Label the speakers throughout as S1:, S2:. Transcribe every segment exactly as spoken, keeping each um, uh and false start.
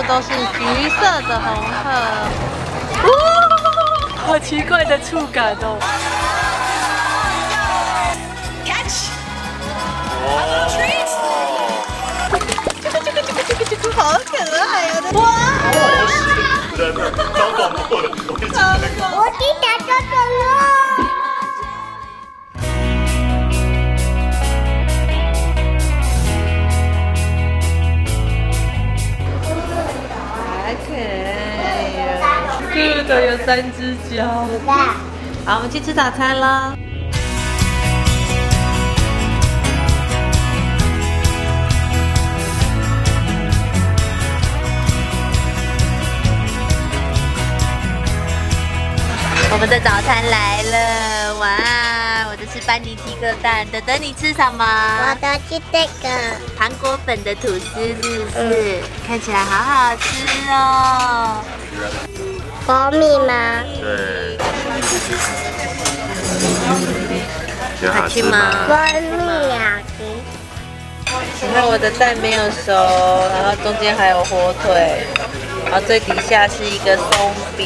S1: 都是橘色的红鹤。哇，好奇怪的触感哦！ 好可爱呀！哇！
S2: 真的超恐怖的，我
S3: 我去打这个了。
S1: 好可爱呀！这个有三只脚。好，我们去吃早餐喽。 我们的早餐来了，哇！我的是班尼提克蛋，等等你吃什么？
S3: 我的是这个
S1: 糖果粉的吐司，是不是？嗯、看起来好好吃哦。
S3: 蜂蜜吗？
S2: 对。
S1: 好吃吗？
S3: 蜂蜜好吃。
S1: 你看我的蛋没有熟，然后中间还有火腿，然后最底下是一个松饼。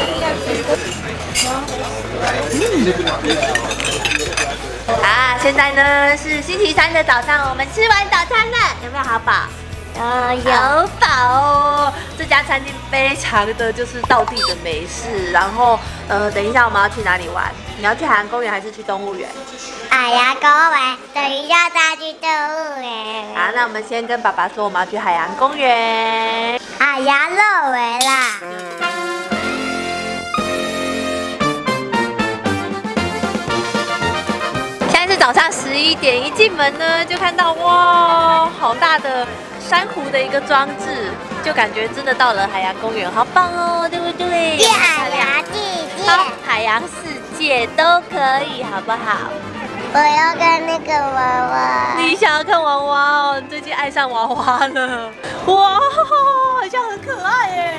S1: 啊，现在呢是星期三的早上，我们吃完早餐了，有没有好饱？
S3: 呃，
S1: 有饱哦！这家餐厅非常的就是道地的美式，然后呃，等一下我们要去哪里玩？你要去海洋公园还是去动物园？
S3: 海洋公园，等一下再去动物园。
S1: 好，那我们先跟爸爸说我们要去海洋公园。
S3: 海洋乐园啦。
S1: 早上十一点一进门呢，就看到哇，好大的珊瑚的一个装置，就感觉真的到了海洋公园，好棒哦，对不对？
S3: 海洋世界，
S1: 好，海洋世界都可以，好不好？
S3: 我要看那个娃娃。
S1: 你想要看娃娃哦？你最近爱上娃娃了？哇，好像很可爱耶！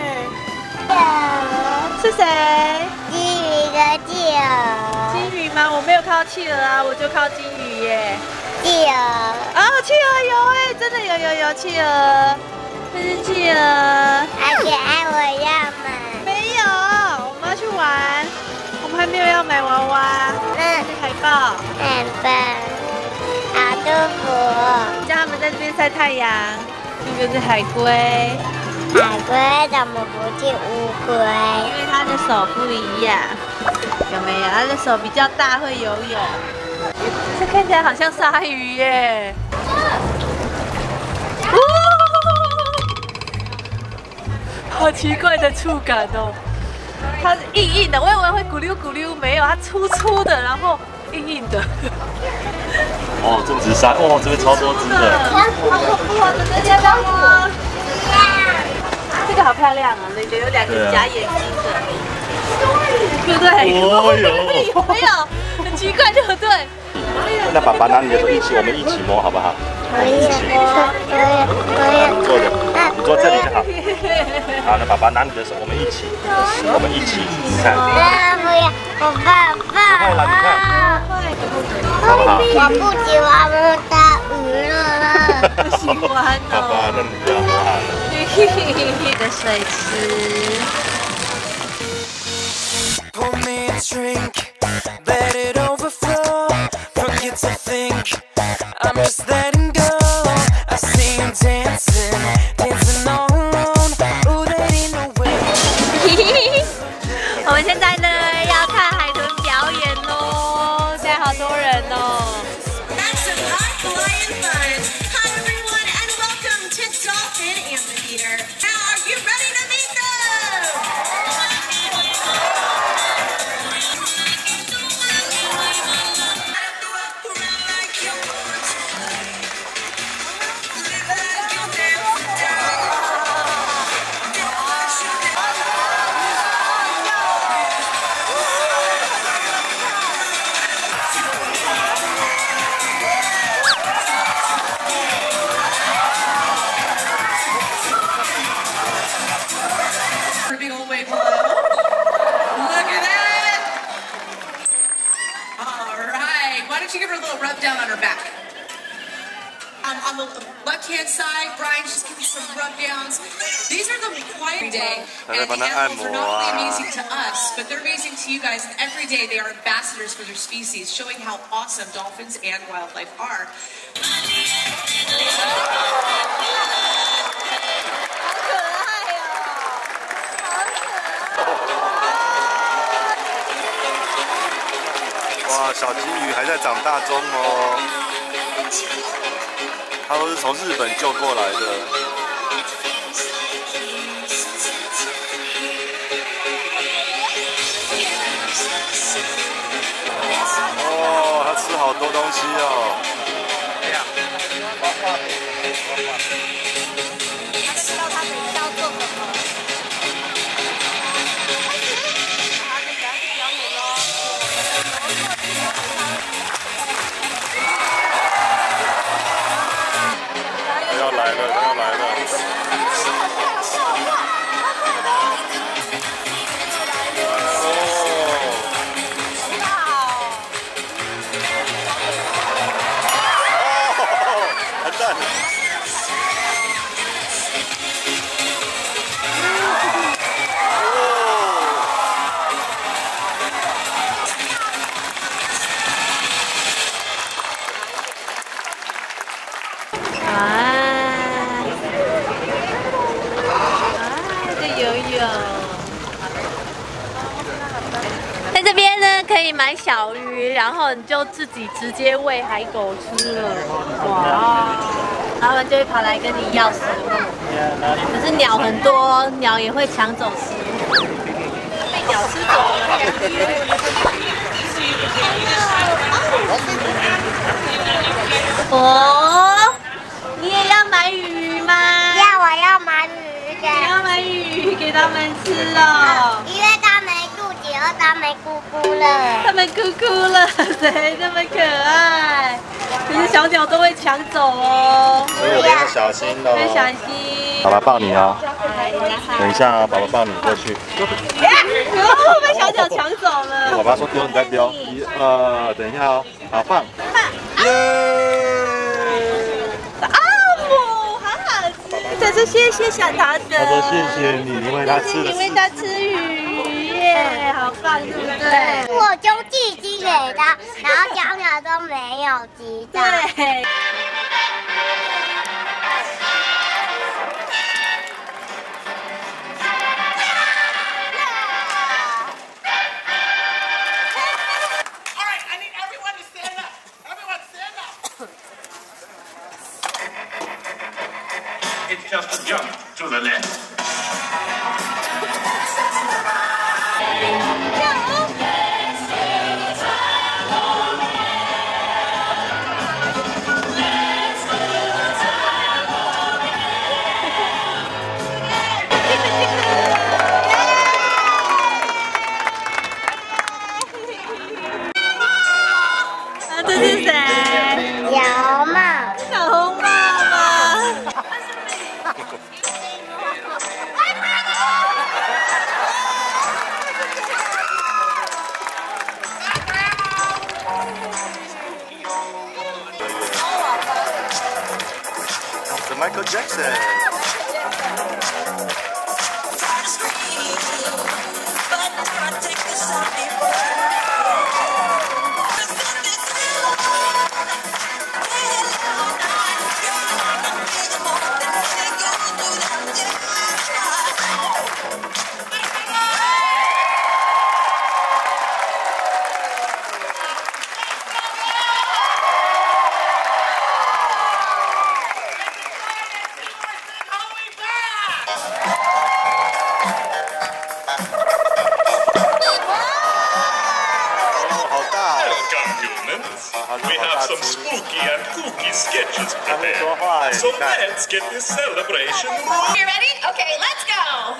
S1: 是谁？
S3: 金鱼跟企鹅。
S1: 金鱼吗？我没有看到企鹅啊，我就看到金鱼耶。
S3: 企鹅。
S1: 啊，企鹅有哎，真的有有有企鹅，这是企鹅。
S3: 而且爱我要买。
S1: 没有，我们要去玩，我们还没有要买娃娃。
S3: 嗯，
S1: 海报。
S3: 很棒，好舒服。
S1: 叫他们在这边晒太阳。这个是海龟。
S3: 海龟怎么不是乌龟？
S1: 因为它的手不一样，有没有？它的手比较大，会游泳。这看起来好像鲨鱼耶！哇，好奇怪的触感哦！它是硬硬的，我以为会咕溜咕溜，没有，它粗粗的，然后硬硬的。
S2: 哦，种植沙，哦，这边超多只的。
S1: 好恐怖啊！这边要不要摸？ 这个好漂亮啊，那个有两个假眼睛的，对不对？
S2: 哦哟，
S1: 没有，很奇怪，对不对？
S2: 那爸爸拿你的手一起，我们一起摸好不好？
S3: 可以，可以，可以。
S2: 你坐着，你坐这里就好。好，那爸爸拿你的手，我们一起，我们一起，你看。
S3: 啊，不要，我怕怕。
S2: 快了，你看。好不好？
S3: 我不喜欢摸大鱼了。
S1: 不喜欢
S2: 爸爸，那你不要摸好了。
S1: 的水池。
S4: Pour me a drink, let it overflow. Forget to think, I'm just letting go. I see you dancing, dancing all alone. Ooh, there ain't no way.
S1: 我们现在呢要看海豚表演喽，现在好多人哦。
S5: Rub down on her back. Um, on the left-hand side, Brian, just give me some rub downs. These are the them quiet every day. And the animals are not only amazing to us, but they're amazing to you guys. And every day they are ambassadors for their species, showing how awesome dolphins and wildlife are.
S2: 哇，小金鱼还在长大中哦，它都是从日本救过来的。哦，它吃好多东西哦。
S1: 它知道它等一下要做什么。
S2: 要来了，要来了！哦，完蛋了！
S1: 在这边呢，可以买小鱼，然后你就自己直接喂海狗吃了。哇！他们就会跑来跟你要食物。可是鸟很多，鸟也会抢走食物，被鸟吃走了。哦，你也要买鱼吗？
S3: 要，我要买鱼的。
S1: 你要买鱼给他们吃哦。
S3: 因为他们肚子饿，他们咕咕了。
S1: 他们咕咕了，谁那么可爱？可是小鸟都会抢走哦。
S2: 所以要小心哦。
S1: 要小心。
S2: 爸爸抱你哦。等一下啊，爸爸抱你过去。
S1: 哦，被小鸟抢走了。
S2: 爸爸说丢，你再丢。一二，等一下哦。好，放。耶！
S1: 啊姆，好好吃。这是谢谢小桃子。
S2: 他说谢谢你，因为他吃了。
S1: 因为他吃鱼耶，好棒，对不对？
S3: 我就寄鸡给他，然后小鸟都没有鸡蛋。
S1: 对。
S6: It's just a jump to the left.
S1: Ah, 这是谁？
S3: 小帽。
S1: 小红帽吗？
S2: 是 Michael Jackson。
S6: We have some spooky and kooky sketches prepared. So let's get this celebration rolling.
S5: You ready? Okay, let's go.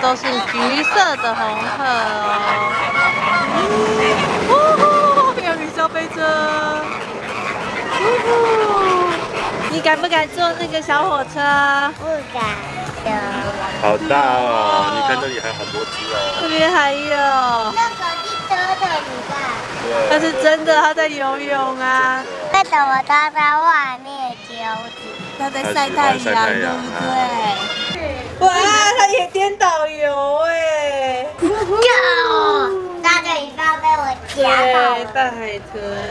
S1: 都是橘色的红鹤哦。有云霄飞车。你敢不敢坐那个小火车？
S3: 不敢的。
S2: 好大哦！你看这里还有很多只哦。
S1: 这边还有。
S3: 那个是真的，你看。
S1: 它是真的，它在游泳啊。
S3: 为什么它在外面休息？
S1: 它在晒太阳，对不对？哇，它也颠倒游哎！
S3: 就它的尾巴被我夹到了。
S1: 大海豚。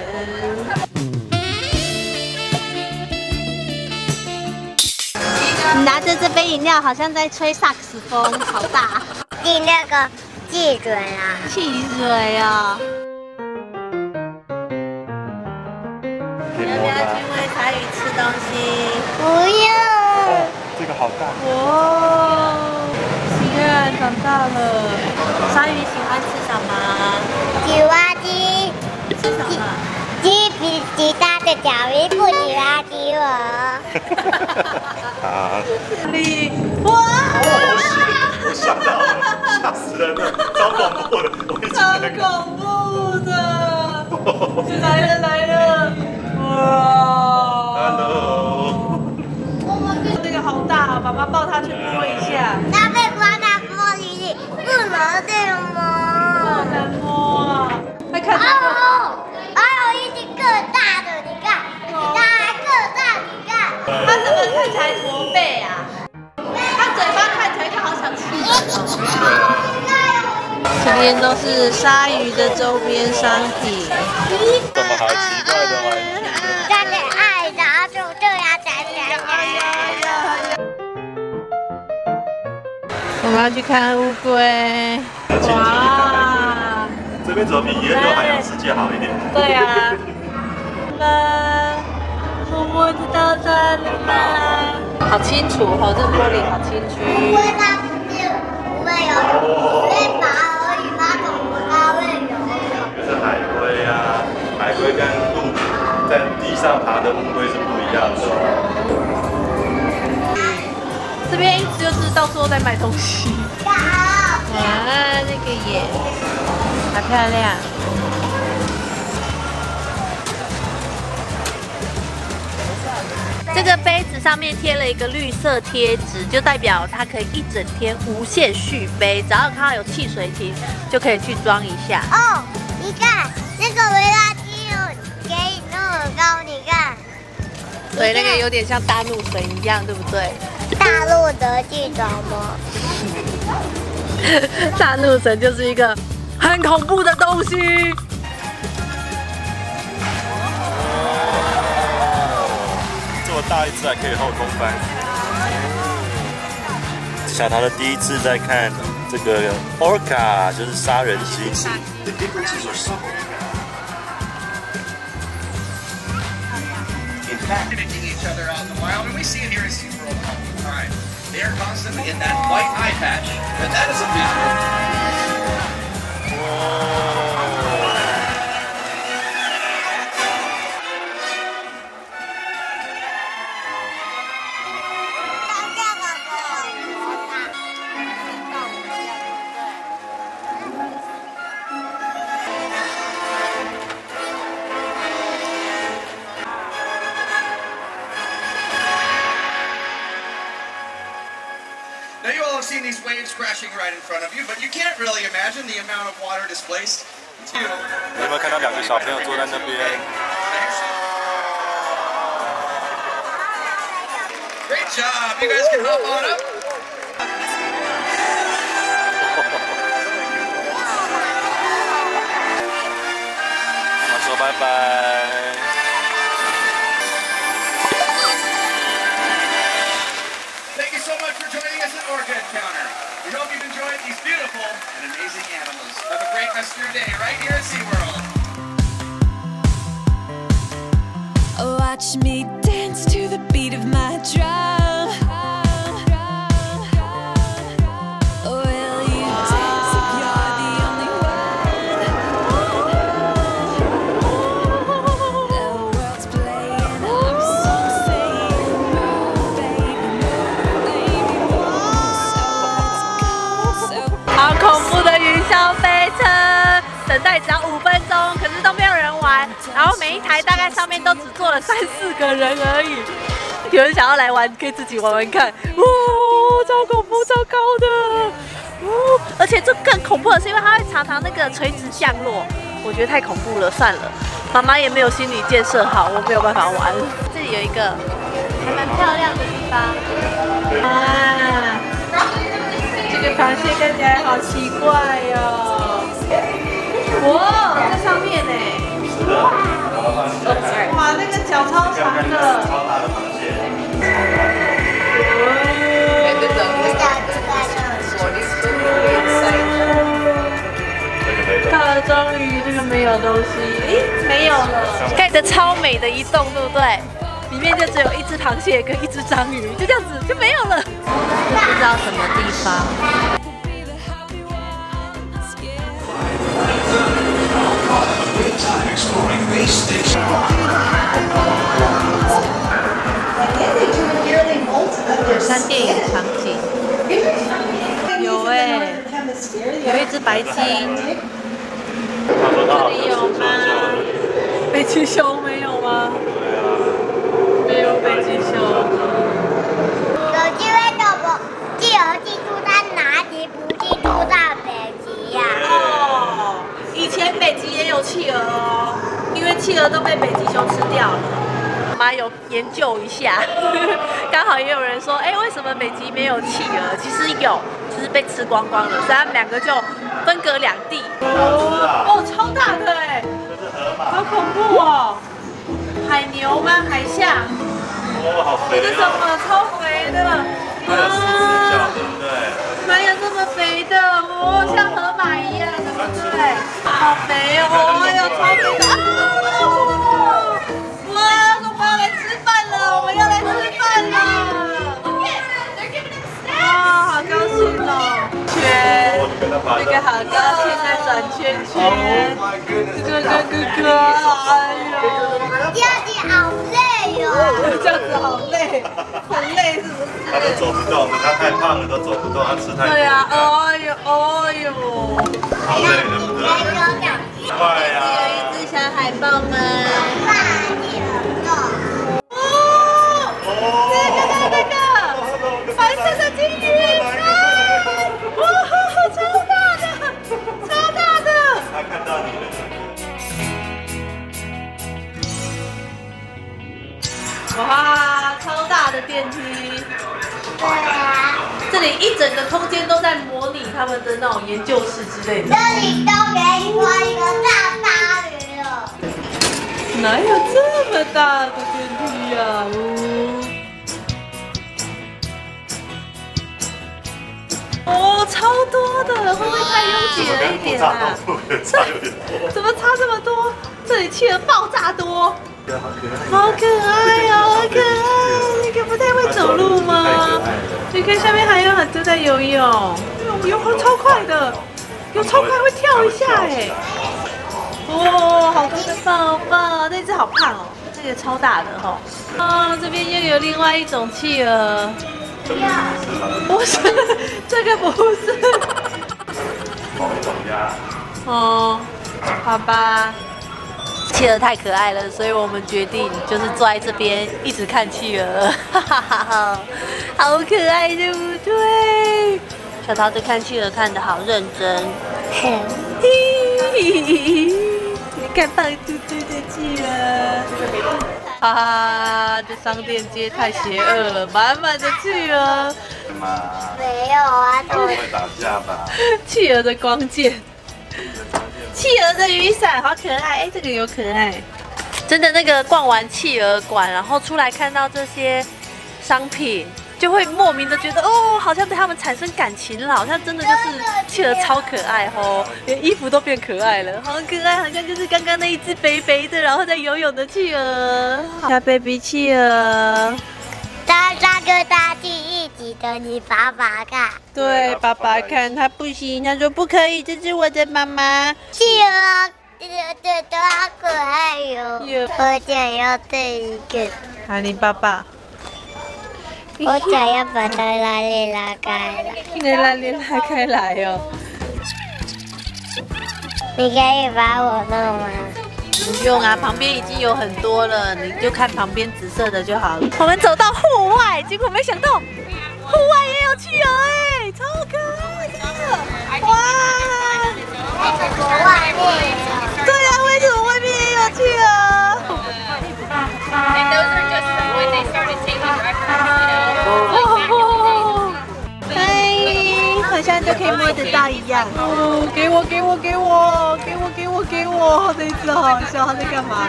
S1: 你拿着这杯饮料，好像在吹萨克斯风，好大。
S3: 进那个汽水啊！
S1: 汽水啊！你要不要去喂鲨鱼吃东西？
S3: 不用。
S2: 这个好大。
S1: 哇，喜悦长大了。鲨鱼喜欢吃什么？
S3: 喜欢鸡。
S1: 吃什么？
S3: 鸡比其他的小鱼不喜欢鸡我。
S2: 啊！
S1: 你哇！
S2: 我想到了，吓死人了，超恐怖的，我一直
S1: 超恐怖的！来了来了！哇
S2: ！Hello。
S1: 这个好大，爸爸抱它去摸一下。
S3: 它被关在玻璃里，不能这样摸。
S1: 不能摸啊！快看！
S3: 哦，还有一只更大的，你看，比它还更大，你看。
S1: 它怎么看起来驼背啊？它嘴巴看起来就好想吃人哦。这边都是鲨鱼的周边商品。
S2: 怎么好奇怪的玩具？
S3: 它的爱拿住这样才才
S1: 我们要去看乌龟。哇！
S2: 这边怎么比研究海洋世界好一点？
S1: 对啊。啦，我摸得到它了吗？好清楚哦，这玻璃好清楚。
S3: 因为它不是不会游泳，只会爬而已，它怎么它会游泳？
S2: 就是海龟啊，海龟跟陆在地上爬的乌龟是不一样的。
S1: 这边一直就是到处都在买东西。哇，那个也好漂亮。这个杯子上面贴了一个绿色贴纸，就代表它可以一整天无限续杯，只要看到有汽水瓶就可以去装一下。
S3: 哦，你看这个维拉基有可以那么高，你看。
S1: 所以那个有点像大怒神一样，对不对？
S3: 大陆的剧种吗？
S1: 大怒神就是一个很恐怖的东西。
S2: 这么大一只还可以后空翻。小桃的第一次在看这个 orca， 就是杀人鲸。
S7: mimicking each other out in the wild, and we see it here at SeaWorld all the time. They are constantly in that white eye patch, but that is a visual. Now you all have seen these waves crashing right in front of you, but you can't really imagine the amount of water displaced.
S2: 有没有看到两个小朋友坐在那边？
S7: Great job! You guys can hop on up.
S2: 好，说拜拜。
S7: Thank you so much for joining us at Orca Encounter. We hope you've enjoyed these beautiful and amazing animals. Have a great rest of your day right here at SeaWorld.
S4: Watch me dance to the beat of my drum. Will you dance if you're the only one? The world's playing our song, saying, move, baby, move, baby, move. So let's go,
S1: 上面都只坐了三四个人而已。有人想要来玩，可以自己玩玩看。哇，超恐怖，超高的！哦，而且这更恐怖的是，因为它会常常那个垂直降落，我觉得太恐怖了，算了。妈妈也没有心理建设好，我没有办法玩。这里有一个还蛮漂亮的地方啊，这个螃蟹看起来好奇怪哟、哦。哇，在上面呢。哇，那个脚超长的。
S2: 超大的螃蟹。
S1: 看了章鱼，这个没有东西，诶，没有了。盖的超美的一栋，对不对？里面就只有一只螃蟹跟一只章鱼，就这样子就没有了。不知道什么地方。像电影场景，有哎、欸，有一只白鲸。这里有吗？北极熊没有吗？没有北极熊。
S3: 有机会怎么企鹅进驻在哪里，不进驻到北极呀、啊？
S1: 哦，以前北极也有企鹅哦，因为企鹅都被北极熊吃掉了。妈有研究一下，刚好也有人说，哎、欸，为什么北极没有企鹅？其实有，只是被吃光光了，所以他们两个就分隔两地。哦，哦，超大的哎、欸，好恐怖哦！海牛吗？海象？
S2: 哦，好肥、哦！
S1: 这是什么？超肥的！
S2: 它有四只脚，对不对？
S1: 哪有这么肥的？哦，像河马一样，对不对？好肥哦！哎呦，超肥的！啊！哇，我们要来吃饭了！我们要来吃饭了！哇，好高兴哦！圈，那个好高兴在转圈圈。哥哥哥哥，哎呦！
S3: 这样子好累哦！
S1: 这样子好累，很累是不是？
S2: 他都走不动，他太胖了都走不动，他吃太多。
S1: 对呀，哎呦，哎呦，
S2: 好累，对不对？快呀！
S1: 有一只小海豹们。白色的金鱼，哇，超大的，超大的！
S2: 他看到你了。
S1: 哇，超大的电梯！
S3: 对啊，
S1: 这里一整个空间都在模拟他们的那种研究室之类的。
S3: 这里都给你画一个大鲨鱼了。
S1: 哪有这么大的电梯呀、啊？哦。哦，超多的，会不会太拥挤了一点啊？怎么差这么多？这里企鹅爆炸多，好可爱哦，好可爱！那个不太会走路吗？你看下面还有很多在游泳，游泳超快的，游超快会跳一下哎！哦，好多的宝宝，那只好胖哦，这个超大的哈。哦，这边又有另外一种企鹅。不是，这个不是。
S2: 某一种鸭。
S1: 哦，好吧。企鹅太可爱了，所以我们决定就是坐在这边一直看企鹅，哈哈哈哈，好可爱，对不对？小桃子看企鹅看得好认真。你看胖嘟嘟的企鹅。哈哈，这商店街太邪恶了，满满的企鹅。
S3: 没有啊，
S2: 他会打架吧？
S1: 企鹅的光剑，企鹅的雨伞，好可爱！哎，这个有可爱。真的，那个逛完企鹅馆，然后出来看到这些商品，就会莫名的觉得哦，好像对他们产生感情了，好像真的就是企鹅超可爱哦，连衣服都变可爱了，好可爱，好像就是刚刚那一只肥肥的，然后在游泳的企鹅，小 baby 企鹅。
S3: 大大哥大第一集的你爸爸看，
S1: 对，爸爸看他不行，他说不可以，这是我的妈妈。
S3: 企鹅，这这都好可爱哟、
S1: 有
S3: 我想要这一个，
S1: 哈利爸爸。
S3: 我想要把它拉链拉开了。
S1: 你的拉链拉开来哦。
S3: 你可以帮我弄吗？
S1: 不用啊，旁边已经有很多了，你就看旁边紫色的就好了。我们走到户外，结果没想到户外也有企鹅哎，超可爱的！哇！
S3: 外面
S1: 对啊，为什么外面也有企鹅？
S5: And those are just when they started taking records, you know.
S1: 嗨，好像都可以摸得到一样。哦，给我，给我，给我，给我，给我，给我！这一只好好笑，它在干嘛？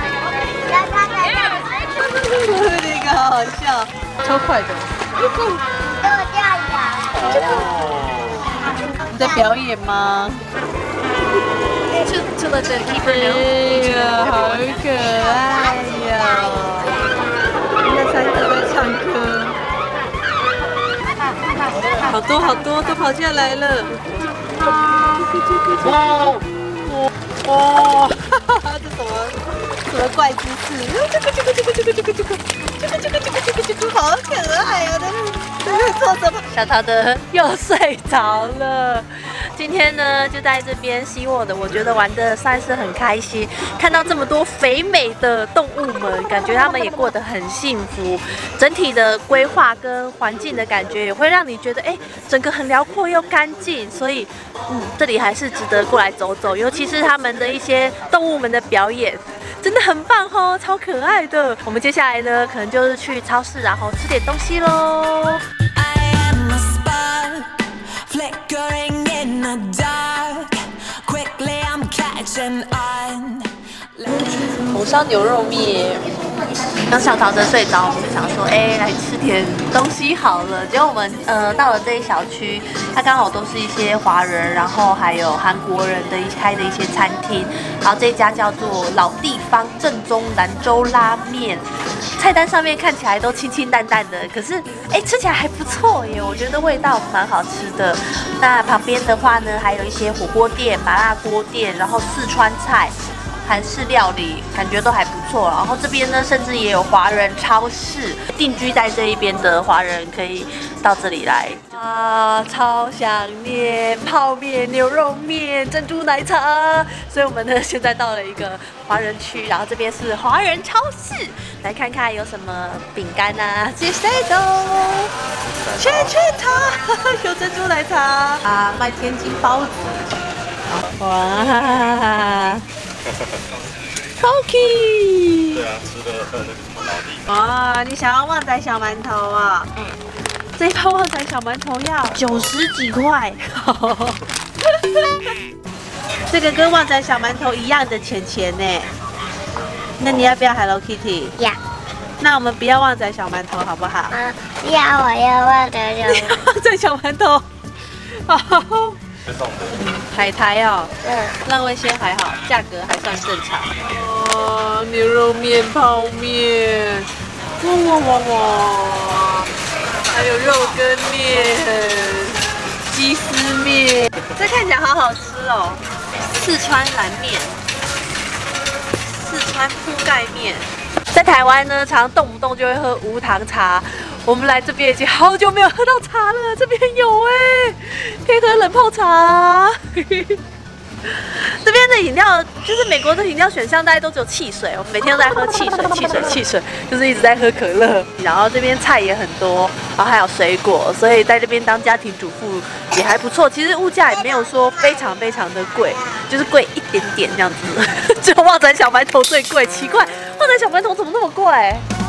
S1: 那个好好笑，超快的。
S3: 给我这样的。
S1: 你在表演吗？
S5: To, to let the keeper
S1: 哎
S5: know.
S1: 呀，好可爱呀！那三个在唱歌，好多好多都跑下来了。哇哇！这什么什么怪姿势？这个这个这个这个这个这个这个这个这个这个这个好可爱哦！在那在做什么？小陶德又睡着了。 今天呢，就在这边西沃的，我觉得玩的算是很开心。看到这么多肥美的动物们，感觉它们也过得很幸福。整体的规划跟环境的感觉，也会让你觉得，哎，整个很辽阔又干净。所以，嗯，这里还是值得过来走走。尤其是他们的一些动物们的表演，真的很棒哦，超可爱的。我们接下来呢，可能就是去超市，然后吃点东西喽。
S4: Flickering in the dark, quickly I'm catching on.
S1: 红烧牛肉面。当小桃子睡着，我们就想说，哎，来吃点东西好了。结果我们呃到了这一小区，它刚好都是一些华人，然后还有韩国人的一开的一些餐厅。然后这一家叫做老地方正宗兰州拉面，菜单上面看起来都清清淡淡的，可是哎吃起来还不错耶，我觉得味道蛮好吃的。那旁边的话呢，还有一些火锅店、麻辣锅店，然后四川菜。 韩式料理感觉都还不错，然后这边呢，甚至也有华人超市，定居在这一边的华人可以到这里来。啊，超想念泡面、牛肉面、珍珠奶茶，所以我们呢现在到了一个华人区，然后这边是华人超市，来看看有什么饼干啊，这些都，圈圈茶，有珍珠奶茶啊，卖天津包子，哇。 Cookie，
S2: 对啊，吃的那个什么老地。
S1: 哇，你想要旺仔小馒头啊？嗯，这一包旺仔小馒头要九十几块。这个跟旺仔小馒头一样的钱钱呢。那你要不要 Hello Kitty？
S3: 要。
S1: 那我们不要旺仔小馒头好不好？
S3: 啊，要我要旺仔小馒头。
S1: 旺仔小馒头。好。 海苔哦，
S3: 嗯，
S1: 浪味仙还好，价格还算正常。哦，牛肉面、泡面，哇哇哇哇，还有肉羹面、鸡丝面，这看起来好好吃哦。四川蓝面，四川铺盖面，在台湾呢，常动不动就会喝无糖茶。 我们来这边已经好久没有喝到茶了，这边有哎，可以喝冷泡茶。这边的饮料就是美国的饮料选项，大概都只有汽水，我们每天都在喝汽水，汽水，汽水，就是一直在喝可乐。然后这边菜也很多，然后还有水果，所以在这边当家庭主妇也还不错。其实物价也没有说非常非常的贵，就是贵一点点这样子。只有旺仔小馒头最贵，奇怪，旺仔小馒头怎么那么贵？